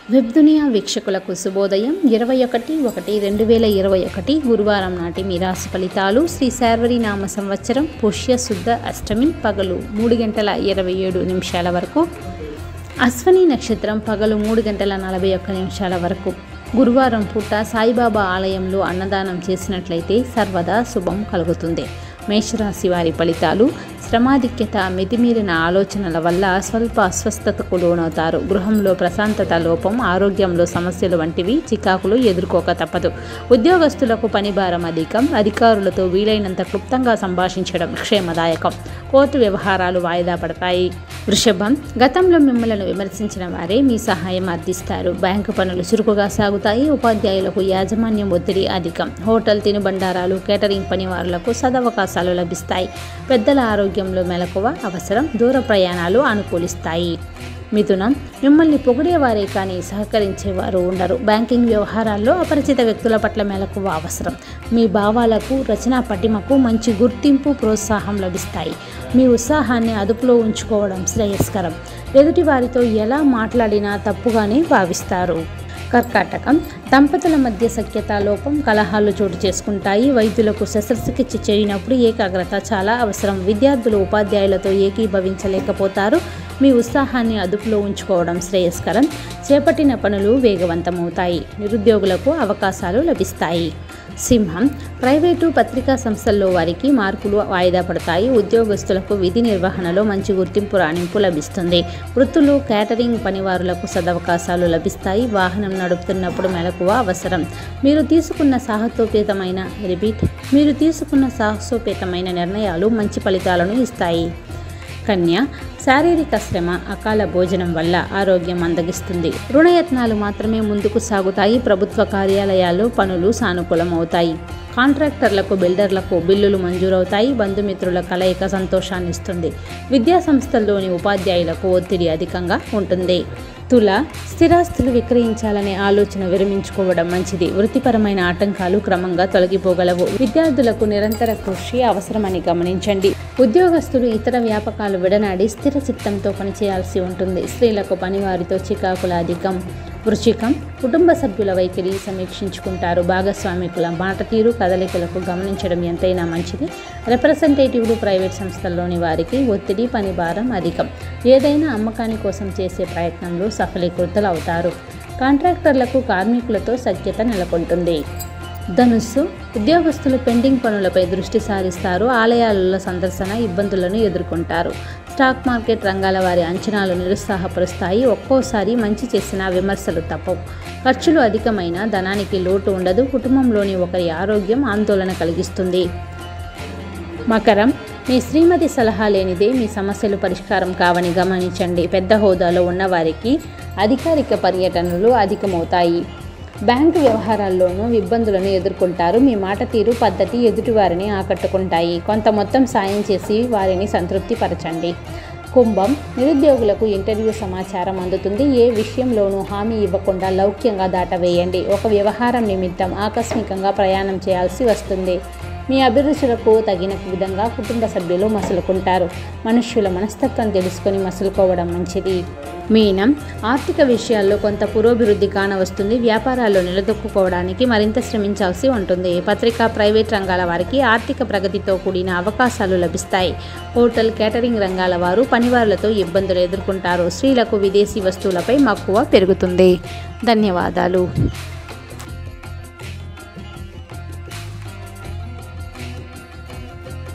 Web దునియా వీక్షకులకు శుభోదయం 21/1/2021 గురువారం నాటి మీ రాశి ఫలితాలు. శ్రీ శార్వరి నామ సంవత్సరం పుష్య శుద్ధ అష్టమి పగలు 3:27 వరకు, అశ్వని నక్షత్రం పగలు 3:41 వరకు. గురువారం పూట సాయిబాబా ఆలయంలో అన్నదానం చేసినట్లయితే సర్వదా శుభం కలుగుతుంది. మేషరాశి వారి ఫలితాలు. శ్రమాధిక్యత, మితిమీరిన ఆలోచనల వల్ల స్వల్ప అస్వస్థతకు లోనవుతారు. గృహంలో ప్రశాంతత లోపం, ఆరోగ్యంలో సమస్యలు వంటివి చికాకులు ఎదుర్కోక తప్పదు. ఉద్యోగస్తులకు పని భారం అధికం. అధికారులతో వీలైనంత క్లుప్తంగా సంభాషించడం క్షేమదాయకం. కోర్టు వ్యవహారాలు వాయిదా పడతాయి. వృషభం, గతంలో మిమ్మల్ని విమర్శించిన వారే మీ సహాయం అర్థిస్తారు. బ్యాంకు పనులు చురుకుగా సాగుతాయి. ఉపాధ్యాయులకు యాజమాన్యం ఒత్తిడి అధికం. హోటల్, తినుబండారాలు, కేటరింగ్ పనివారులకు సదవకాశాలు లభిస్తాయి. పెద్దల ఆరోగ్యంలో మెలకువ అవసరం. దూర ప్రయాణాలు అనుకూలిస్తాయి. మిథునం, మిమ్మల్ని పొగిడేవారే కానీ సహకరించేవారు ఉండరు. బ్యాంకింగ్ వ్యవహారాల్లో అపరిచిత వ్యక్తుల పట్ల మెలకువ అవసరం. మీ భావాలకు, రచనా పటిమకు మంచి గుర్తింపు, ప్రోత్సాహం లభిస్తాయి. మీ ఉత్సాహాన్ని అదుపులో ఉంచుకోవడం శ్రేయస్కరం. ఎదుటి వారితో ఎలా మాట్లాడినా తప్పుగానే భావిస్తారు. కర్కాటకం, దంపతుల మధ్య సఖ్యత లోపం, కలహాలు చోటు చేసుకుంటాయి. వైద్యులకు శస్త్రచికిత్స చేయనప్పుడు ఏకాగ్రత చాలా అవసరం. విద్యార్థులు ఉపాధ్యాయులతో ఏకీభవించలేకపోతారు. మీ ఉత్సాహాన్ని అదుపులో ఉంచుకోవడం శ్రేయస్కరం. చేపట్టిన పనులు వేగవంతమవుతాయి. నిరుద్యోగులకు అవకాశాలు లభిస్తాయి. సింహం, ప్రైవేటు పత్రికా సంస్థల్లో వారికి మార్కులు వాయిదా పడతాయి. ఉద్యోగస్తులకు విధి నిర్వహణలో మంచి గుర్తింపు, రాణింపు లభిస్తుంది. వృత్తులు, కేటరింగ్ పనివారులకు సదవకాశాలు లభిస్తాయి. వాహనం నడుపుతున్నప్పుడు మెలకువ అవసరం. మీరు తీసుకున్న సాహసోపేతమైన నిర్ణయాలు మంచి ఫలితాలను ఇస్తాయి. కన్య, శారీరక శ్రమ, అకాల భోజనం వల్ల ఆరోగ్యం మందగిస్తుంది. రుణయత్నాలు మాత్రమే ముందుకు సాగుతాయి. ప్రభుత్వ కార్యాలయాల్లో పనులు సానుకూలమవుతాయి. కాంట్రాక్టర్లకు, బిల్డర్లకు బిల్లులు మంజూరవుతాయి. బంధుమిత్రుల కలయిక సంతోషాన్నిస్తుంది. విద్యా సంస్థల్లోని ఉపాధ్యాయులకు ఒత్తిడి అధికంగా ఉంటుంది. తుల, స్థిరాస్తులు విక్రయించాలనే ఆలోచన విరమించుకోవడం మంచిది. వృత్తిపరమైన ఆటంకాలు క్రమంగా తొలగిపోగలవు. విద్యార్థులకు నిరంతర కృషి అవసరమని గమనించండి. ఉద్యోగస్తులు ఇతర వ్యాపకాలు విడనాడి స్థిర చిత్తంతో పనిచేయాల్సి ఉంటుంది. స్త్రీలకు పనివారితో చికాకుల అధికం. వృశ్చికం, కుటుంబ సభ్యుల వైఖరి సమీక్షించుకుంటారు. భాగస్వామికుల మాట తీరు, కదలికలకు గమనించడం ఎంతైనా మంచిది. రిప్రజెంటేటివ్లు, ప్రైవేట్ సంస్థల్లోని వారికి ఒత్తిడి, పని భారం అధికం. ఏదైనా అమ్మకాని కోసం చేసే ప్రయత్నంలో సఫలీకృతులు అవుతారు. కాంట్రాక్టర్లకు కార్మికులతో సఖ్యత నెలకొంటుంది. ధనుస్సు, ఉద్యోగస్తులు పెండింగ్ పనులపై దృష్టి సారిస్తారు. ఆలయాలలో సందర్శన ఇబ్బందులను ఎదుర్కొంటారు. స్టాక్ మార్కెట్ రంగాల వారి అంచనాలు నిరుత్సాహపరుస్తాయి. ఒక్కోసారి మంచి చేసిన విమర్శలు తప్పవు. ఖర్చులు అధికమైన ధనానికి లోటు ఉండదు. కుటుంబంలోని ఒకరి ఆరోగ్యం ఆందోళన కలిగిస్తుంది. మకరం, మీ శ్రీమతి సలహా లేనిదే మీ సమస్యలు పరిష్కారం కావని గమనించండి. పెద్ద హోదాలో ఉన్నవారికి అధికారిక పర్యటనలు అధికమవుతాయి. బ్యాంకు వ్యవహారాల్లోనూ ఇబ్బందులను ఎదుర్కొంటారు. మీ మాట తీరు, పద్ధతి ఎదుటివారిని ఆకట్టుకుంటాయి. కొంత మొత్తం సాయం చేసి వారిని సంతృప్తి పరచండి. కుంభం, నిరుద్యోగులకు ఇంటర్వ్యూ సమాచారం అందుతుంది. ఏ విషయంలోనూ హామీ ఇవ్వకుండా లౌక్యంగా దాటవేయండి. ఒక వ్యవహారం నిమిత్తం ఆకస్మికంగా ప్రయాణం చేయాల్సి వస్తుంది. మీ అభిరుచులకు తగిన విధంగా కుటుంబ సభ్యులు మసులుకుంటారు. మనుష్యుల మనస్తత్వం తెలుసుకొని మసులుకోవడం మంచిది. మీనం, ఆర్థిక విషయాల్లో కొంత పురోభివృద్ధి కానవస్తుంది. వ్యాపారాల్లో నిలదొక్కుకోవడానికి మరింత శ్రమించాల్సి ఉంటుంది. పత్రికా, ప్రైవేట్ రంగాల వారికి ఆర్థిక ప్రగతితో కూడిన అవకాశాలు లభిస్తాయి. హోటల్, కేటరింగ్ రంగాల వారు పనివారులతో ఇబ్బందులు ఎదుర్కొంటారు. స్త్రీలకు విదేశీ వస్తువులపై మక్కువ పెరుగుతుంది. ధన్యవాదాలు.